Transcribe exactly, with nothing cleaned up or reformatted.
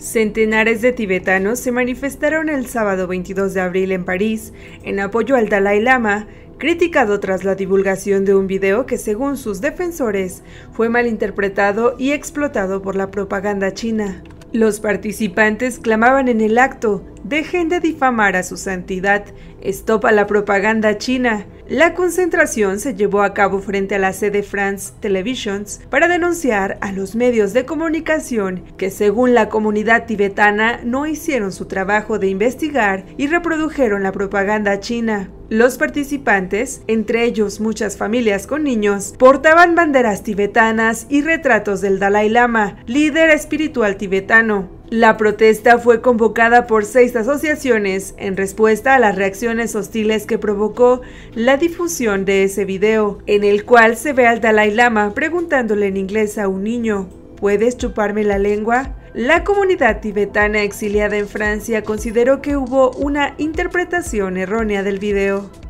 Centenares de tibetanos se manifestaron el sábado veintidós de abril en París en apoyo al Dalai Lama, criticado tras la divulgación de un video que, según sus defensores, fue malinterpretado y explotado por la propaganda china. Los participantes clamaban en el acto: dejen de difamar a su santidad, stop a la propaganda china. La concentración se llevó a cabo frente a la sede France Televisions para denunciar a los medios de comunicación que, según la comunidad tibetana, no hicieron su trabajo de investigar y reprodujeron la propaganda china. Los participantes, entre ellos muchas familias con niños, portaban banderas tibetanas y retratos del Dalai Lama, líder espiritual tibetano. La protesta fue convocada por seis asociaciones en respuesta a las reacciones hostiles que provocó la difusión de ese video, en el cual se ve al Dalai Lama preguntándole en inglés a un niño: ¿puedes chuparme la lengua? La comunidad tibetana exiliada en Francia consideró que hubo una interpretación errónea del video.